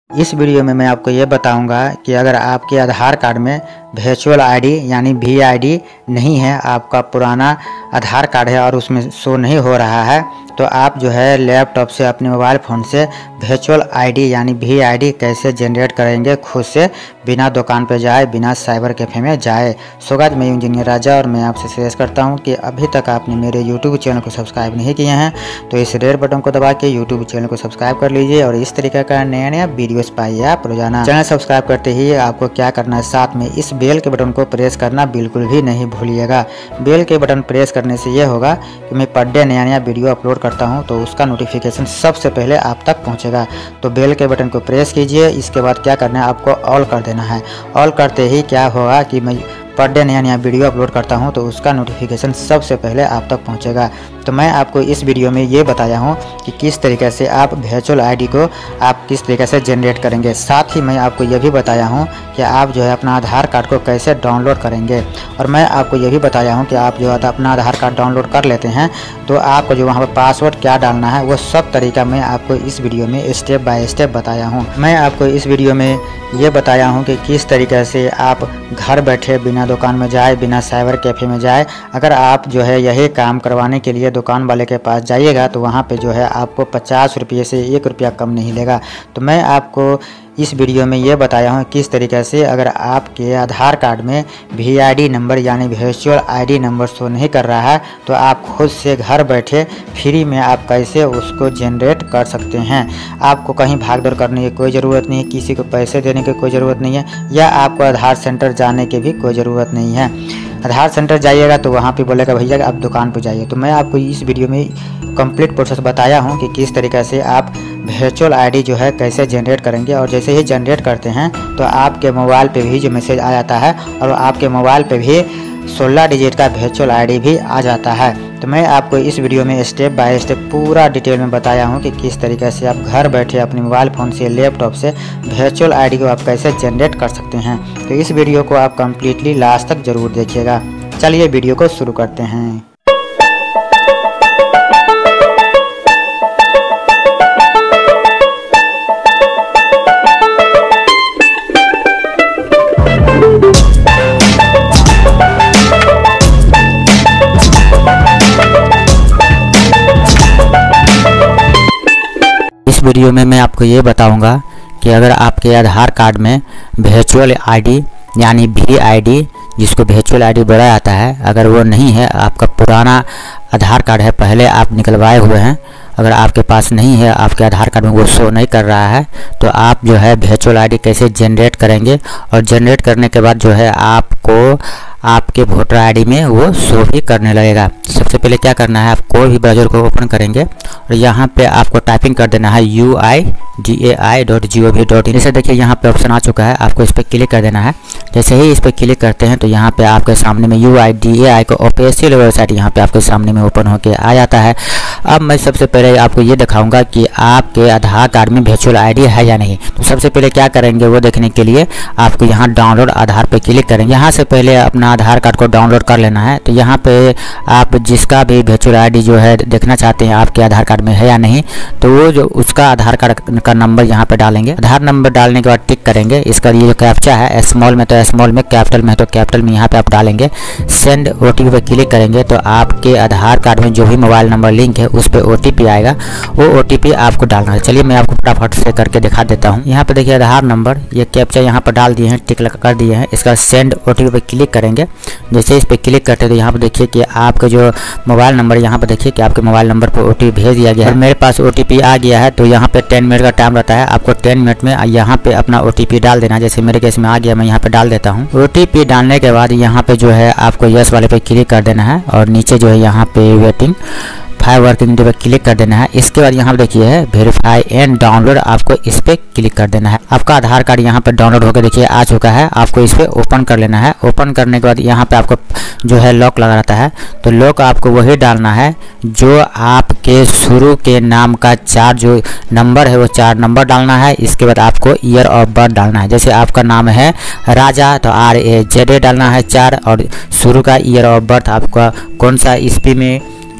इस वीडियो में मैं आपको ये बताऊंगा कि अगर आपके आधार कार्ड में वर्चुअल आईडी यानी वीआईडी नहीं है, आपका पुराना आधार कार्ड है और उसमें शो नहीं हो रहा है, तो आप जो है लैपटॉप से अपने मोबाइल फ़ोन से वर्चुअल आईडी यानी वीआईडी कैसे जनरेट करेंगे खुद से, बिना दुकान पे जाए, बिना साइबर कैफ़े में जाए। सो गाइस, मैं इंजीनियर राजा और मैं आपसे सजेस्ट करता हूं कि अभी तक आपने मेरे यूट्यूब चैनल को सब्सक्राइब नहीं किए हैं तो इस रेड बटन को दबा के यूट्यूब चैनल को सब्सक्राइब कर लीजिए और इस तरीके का नया नया वीडियोस पाइए आप रोजाना। चैनल सब्सक्राइब करते ही आपको क्या करना है, साथ में इस बेल के बटन को प्रेस करना बिल्कुल भी नहीं भूलिएगा। बेल के बटन प्रेस करने से ये होगा कि मैं पर डे नया नया वीडियो अपलोड करता हूँ तो उसका नोटिफिकेशन सबसे पहले आप तक पहुँचेगा। तो बेल के बटन को प्रेस कीजिए। इसके बाद क्या करना है, आपको ऑल कर देना है। ऑल करते ही क्या होगा कि मैं पर डे नया नया वीडियो अपलोड करता हूं तो उसका नोटिफिकेशन सबसे पहले आप तक पहुंचेगा। तो मैं आपको इस वीडियो में ये बताया हूं कि किस तरीके से आप वर्चुअल आईडी को आप किस तरीके से जनरेट करेंगे। साथ ही मैं आपको ये भी बताया हूं कि आप जो है अपना आधार कार्ड को कैसे डाउनलोड करेंगे। और मैं आपको ये भी बताया हूं कि आप जो है अपना आधार कार्ड डाउनलोड कर लेते हैं तो आपको जो वहाँ पर पासवर्ड क्या डालना है वो सब तरीका मैं आपको इस वीडियो में स्टेप बाय स्टेप बताया हूँ। मैं आपको इस वीडियो में ये बताया हूँ कि किस तरीके से आप घर बैठे बिना दुकान में जाए, बिना साइबर कैफ़े में जाए, अगर आप जो है यही काम करवाने के लिए दुकान वाले के पास जाइएगा तो वहाँ पे जो है आपको 50 रुपये से 1 रुपया कम नहीं लेगा। तो मैं आपको इस वीडियो में ये बताया हूँ किस तरीके से अगर आपके आधार कार्ड में वीआईडी नंबर यानी वर्चुअल आईडी नंबर शो नहीं कर रहा है तो आप खुद से घर बैठे फ्री में आप कैसे उसको जनरेट कर सकते हैं। आपको कहीं भाग दौड़ करने की कोई ज़रूरत नहीं है, किसी को पैसे देने की कोई ज़रूरत नहीं है, या आपको आधार सेंटर जाने की भी कोई ज़रूरत नहीं है। आधार सेंटर जाइएगा तो वहाँ पे बोलेगा भैया आप दुकान पर जाइए। तो मैं आपको इस वीडियो में कंप्लीट प्रोसेस बताया हूँ कि किस तरीके से आप वर्चुअल आईडी जो है कैसे जनरेट करेंगे। और जैसे ही जनरेट करते हैं तो आपके मोबाइल पे भी जो मैसेज आ जाता है और आपके मोबाइल पे भी 16 डिजिट का वर्चुअल आईडी भी आ जाता है। तो मैं आपको इस वीडियो में स्टेप बाय स्टेप पूरा डिटेल में बताया हूँ कि किस तरीके से आप घर बैठे अपने मोबाइल फ़ोन से, लैपटॉप से वर्चुअल आईडी को आप कैसे जनरेट कर सकते हैं। तो इस वीडियो को आप कम्प्लीटली लास्ट तक ज़रूर देखिएगा। चलिए वीडियो को शुरू करते हैं। वीडियो में मैं आपको ये बताऊंगा कि अगर आपके आधार कार्ड में वर्चुअल आईडी यानी वीआईडी, जिसको वर्चुअल आईडी बोला जाता है, अगर वो नहीं है, आपका पुराना आधार कार्ड है, पहले आप निकलवाए हुए हैं, अगर आपके पास नहीं है, आपके आधार कार्ड में वो शो नहीं कर रहा है, तो आप जो है वर्चुअल आईडी कैसे जनरेट करेंगे। और जनरेट करने के बाद जो है आपको आपके वोटर आईडी में वो शो भी करने लगेगा। सबसे पहले क्या करना है, आप कोई भी ब्राउज़र को ओपन करेंगे और यहाँ पे आपको टाइपिंग कर देना है uidai.gov.in। जैसे देखिए यहाँ पे ऑप्शन आ चुका है, आपको इस पर क्लिक कर देना है। जैसे ही इस पर क्लिक करते हैं तो यहाँ पे आपके सामने में UIDAI को ऑफिशियल वेबसाइट यहाँ पे आपके सामने में ओपन होकर आ जाता है। अब मैं सबसे पहले आपको ये दिखाऊंगा कि आपके आधार कार्ड में वर्चुअल आईडी है या नहीं। तो सबसे पहले क्या करेंगे वो देखने के लिए आपको यहाँ डाउनलोड आधार पे क्लिक करेंगे। यहाँ से पहले अपना आधार कार्ड को डाउनलोड कर लेना है। तो यहाँ पे आप जिसका भी वर्चुअल आईडी जो है देखना चाहते हैं आपके आधार कार्ड में है या नहीं, तो वो जो उसका आधार कार्ड का नंबर यहाँ पे डालेंगे। आधार नंबर डालने के बाद टिक करेंगे। इसका ये जो कैप्चा है स्मॉल में तो स्मॉल में, कैपिटल में तो कैपिटल में यहाँ पे आप डालेंगे। सेंड ओटीपी पे क्लिक करेंगे तो आपके आधार कार्ड में जो भी मोबाइल नंबर लिंक है उस पर ओटीपी आएगा, वो ओटीपी आपको डालना है। चलिए मैं आपको फटाफट से करके दिखा देता हूँ। यहाँ पे देखिए आधार नंबर, ये कैप्चा यहाँ पर डाल दिए हैं, टिक कर दिए हैं। इसका सेंड ओटीपी पे क्लिक करेंगे। जैसे इस पर क्लिक करते हैं तो यहाँ पर देखिए कि आपका जो मोबाइल नंबर, यहाँ पर देखिए कि आपके मोबाइल नंबर पर ओटीपी भेज दिया गया है। मेरे पास ओटीपी आ गया है तो यहाँ पे 10 मिनट का टाइम रहता है। आपको 10 मिनट में यहाँ पे अपना ओटीपी डाल देना। जैसे मेरे केस में आ गया, मैं यहाँ पे डाल देता हूँ। ओटीपी डालने के बाद यहाँ पे जो है आपको यस वाले पे क्लिक कर देना है और नीचे जो है यहाँ पे वेटिंग 5 वर्किंग डे पे क्लिक कर देना है। इसके बाद यहाँ पे देखिए है वेरीफाई एंड डाउनलोड, आपको इस पे क्लिक कर देना है। आपका आधार कार्ड यहाँ पे डाउनलोड होकर देखिए आ चुका है। आपको इस पे ओपन कर लेना है। ओपन करने के बाद यहाँ पे आपको जो है लॉक लगा रहता है, तो लॉक आपको वही डालना है जो आपके शुरू के नाम का 4 जो नंबर है वो 4 नंबर डालना है। इसके बाद आपको ईयर ऑफ बर्थ डालना है। जैसे आपका नाम है राजा तो RAZA डालना है 4, और शुरू का ईयर ऑफ बर्थ आपका कौन सा ईस्वी में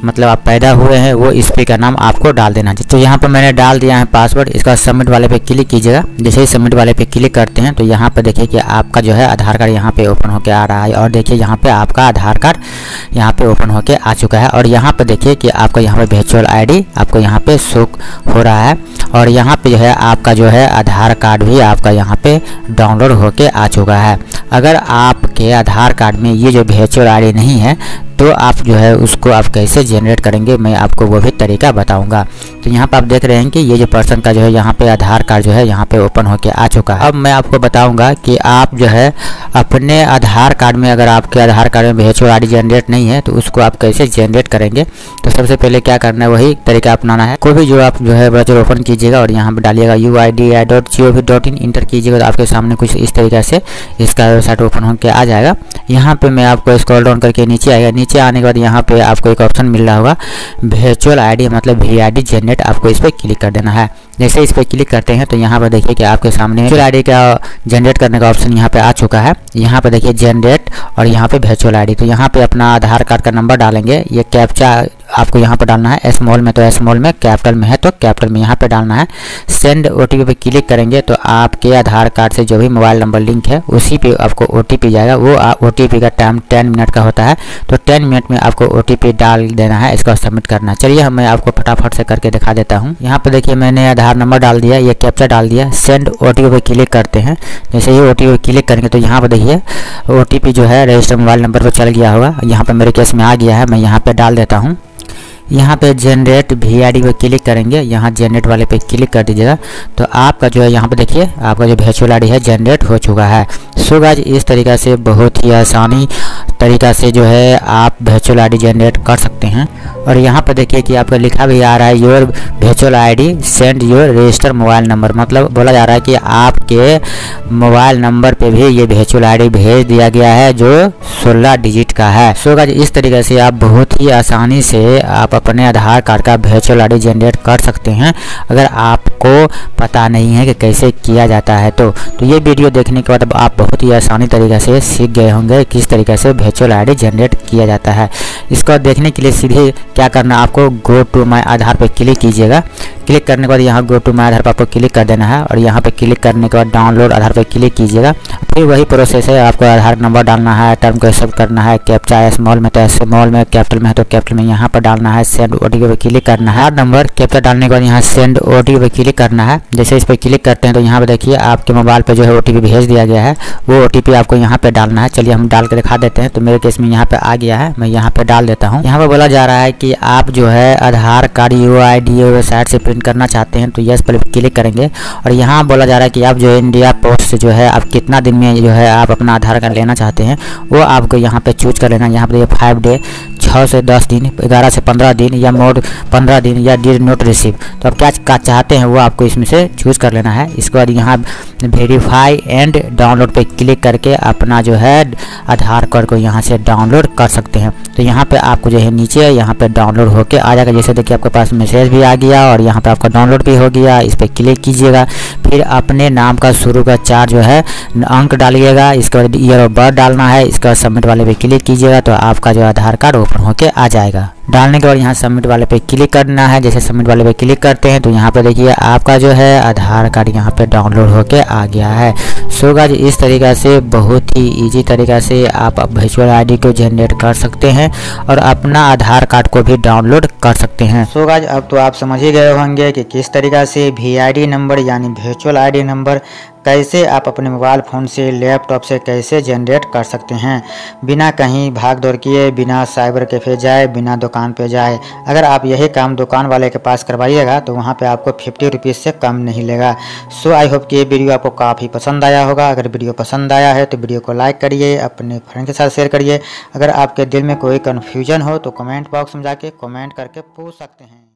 मतलब आप पैदा हुए हैं वो स्पेलिंग का नाम आपको डाल देना चाहिए। तो यहाँ पर मैंने डाल दिया है पासवर्ड। इसका सबमिट वाले पे क्लिक कीजिएगा। जैसे ही सबमिट वाले पे क्लिक करते हैं तो यहाँ पर देखिए कि आपका जो है आधार कार्ड यहाँ पे ओपन होकर आ रहा है और देखिए यहाँ पे आपका आधार कार्ड यहाँ पे ओपन होकर आ चुका है। और यहाँ पे देखिए कि आपका यहाँ पे वर्चुअल आईडी आपको यहाँ पे शो हो रहा है और यहाँ पे जो है आपका जो है आधार कार्ड भी आपका यहाँ पे डाउनलोड होके आ चुका है। अगर आपके आधार कार्ड में ये जो वर्चुअल आईडी नहीं है तो आप जो है उसको आप कैसे जनरेट करेंगे मैं आपको वो भी तरीका बताऊंगा। तो यहाँ पर आप देख रहे हैं कि ये जो पर्सन का जो है यहाँ पे आधार कार्ड जो है यहाँ पे ओपन होके आ चुका है। अब मैं आपको बताऊंगा कि आप जो है अपने आधार कार्ड में, अगर आपके आधार कार्ड में वर्चुअल आईडी जनरेट नहीं है तो उसको आप कैसे जनरेट करेंगे। तो सबसे पहले क्या करना है वही तरीका अपनाना है। कोई भी जो आप जो है ब्राउज़र ओपन कीजिएगा और यहाँ पर डालिएगा uidi.gov.in इंटर कीजिएगा तो आपके सामने कुछ इस तरीके से इसका वेबसाइट ओपन होकर आ जाएगा। यहाँ पे मैं आपको स्क्रॉल डाउन करके नीचे आएगा। नीचे आने के बाद यहाँ पे आपको एक ऑप्शन मिल रहा होगा वर्चुअल आईडी मतलब VID जनरेट, आपको इस पर क्लिक कर देना है। जैसे इस पर क्लिक करते हैं तो यहाँ पर देखिए कि आपके सामने वर्चुअल आईडी का जनरेट करने का ऑप्शन यहाँ पे आ चुका है। यहाँ पे देखिए जनरेट और यहाँ पे वर्चुअल आईडी। तो यहाँ पे अपना आधार कार्ड का नंबर डालेंगे। ये कैप्चा आपको यहाँ पर डालना है, स्मॉल में तो स्मॉल में, कैपिटल में है तो कैपिटल में यहाँ पे डालना है। सेंड OTP पे क्लिक करेंगे तो आपके आधार कार्ड से जो भी मोबाइल नंबर लिंक है उसी पे आपको OTP जाएगा। वो OTP का टाइम 10 मिनट का होता है तो 10 मिनट में आपको OTP डाल देना है, इसको सबमिट करना है। चलिए मैं आपको फटाफट से करके दिखा देता हूँ। यहाँ पे देखिए मैंने आधार नंबर डाल दिया, ये कैप्चा डाल दिया। सेंड OTP पे क्लिक करते हैं। जैसे ही OTP पे क्लिक करेंगे तो यहाँ पर देखिए OTP जो है रजिस्टर मोबाइल नंबर पर चल गया होगा। यहाँ पर मेरे केस में आ गया है, मैं यहाँ पे डाल देता हूँ। यहाँ पे जनरेट VID पे क्लिक करेंगे, यहाँ जनरेट वाले पे क्लिक कर दीजिएगा तो आपका जो है यहाँ पे देखिए आपका जो वर्चुअल आईडी है जनरेट हो चुका है। सो गाइस इस तरीक़ा से बहुत ही आसानी तरीक़ा से जो है आप वर्चुअल आईडी जनरेट कर सकते हैं। और यहाँ पर देखिए कि आपका लिखा भी आ रहा है your virtual ID send your register mobile number, मतलब बोला जा रहा है कि आपके मोबाइल नंबर पे भी ये वर्चुअल आईडी भेज दिया गया है जो 16 डिजिट का है। सो गाइस इस तरीके से आप बहुत ही आसानी से आप अपने आधार कार्ड का वर्चुअल आईडी जनरेट कर सकते हैं अगर आपको पता नहीं है कि कैसे किया जाता है। तो ये वीडियो देखने के बाद आप बहुत ही आसानी तरीके से सीख गए होंगे किस तरीके से वर्चुअल आईडी जनरेट किया जाता है। इसको देखने के लिए सीधे क्या करना, आपको गो टू माई आधार पे क्लिक कीजिएगा। क्लिक करने के बाद यहाँ गो टू माई आधार पर आपको क्लिक कर देना है और यहाँ पे क्लिक करने के बाद डाउनलोड आधार पे क्लिक कीजिएगा। फिर वही प्रोसेस है, आपको आधार नंबर डालना है, टर्म को एक्सेप्ट करना है, कैप्चा स्मॉल में तो स्मॉल में, कैपिटल में है तो कैपिटल में यहाँ पर डालना है। सेंड OTP पे क्लिक करना है। नंबर कैप्चा डालने के बाद यहाँ सेंड OTP पे क्लिक करना है। जैसे इस पर क्लिक करते हैं तो यहाँ पे देखिए आपके मोबाइल पे जो है OTP भेज दिया गया है, वो OTP आपको यहाँ पे डालना है। चलिए हम डाल के दिखा देते हैं। तो मेरे केस में यहाँ पे आ गया है, मैं यहाँ पे डाल देता हूँ। यहाँ पे बोला जा रहा है कि आप जो है आधार कार्ड UID वेबसाइट से प्रिंट करना चाहते हैं तो यस पर क्लिक करेंगे। और यहाँ बोला जा रहा है कि आप जो है इंडिया पोस्ट से जो है आप कितना दिन में जो है आप अपना आधार कार्ड लेना चाहते हैं वो आपको यहाँ पे चूज कर लेना। यहाँ पे 5 डे, 6 से 10 दिन, 11 से 15 दिन या मोड 15 दिन या डिड नॉट रिसीव। तो आप क्या चाहते हैं वो आपको इसमें से चूज कर लेना है। इसके बाद यहाँ वेरीफाई एंड डाउनलोड पे क्लिक करके अपना जो है आधार कार्ड को यहाँ से डाउनलोड कर सकते हैं। तो यहाँ पे आपको जो है नीचे यहाँ पे डाउनलोड होके आ जाएगा। जैसे देखिए आपके पास मैसेज भी आ गया और यहाँ पे आपका डाउनलोड भी हो गया। इस पर क्लिक कीजिएगा। फिर अपने नाम का शुरू का 4 जो है अंक डालिएगा। इसके बाद ईयर ऑफ बर्थ डालना है। इसके बाद सबमिट वाले पे क्लिक कीजिएगा तो आपका जो आधार कार्ड ओपन होके आ जाएगा। डालने के बाद यहाँ सबमिट वाले पे क्लिक करना है। जैसे सबमिट वाले पे क्लिक करते हैं तो यहाँ पे देखिए आपका जो है आधार कार्ड यहाँ पे डाउनलोड होके आ गया है। सो गाइस इस तरीक़ा से बहुत ही इजी तरीक़ा से आप वर्चुअल आईडी को जनरेट कर सकते हैं और अपना आधार कार्ड को भी डाउनलोड कर सकते हैं। सो गाइस अब तो आप समझ ही गए होंगे कि किस तरीक़ा से VID नंबर यानी वर्चुअल आईडी नंबर कैसे आप अपने मोबाइल फ़ोन से, लैपटॉप से कैसे जनरेट कर सकते हैं बिना कहीं भाग दौड़ किए, बिना साइबर कैफ़े जाए, बिना दुकान पे जाए। अगर आप यही काम दुकान वाले के पास करवाइएगा तो वहाँ पे आपको 50 रुपीज़ से कम नहीं लेगा। सो आई होप कि ये वीडियो आपको काफ़ी पसंद आया होगा। अगर वीडियो पसंद आया है तो वीडियो को लाइक करिए, अपने फ्रेंड के साथ शेयर करिए। अगर आपके दिल में कोई कन्फ्यूजन हो तो कमेंट बॉक्स में जाके कमेंट करके पूछ सकते हैं।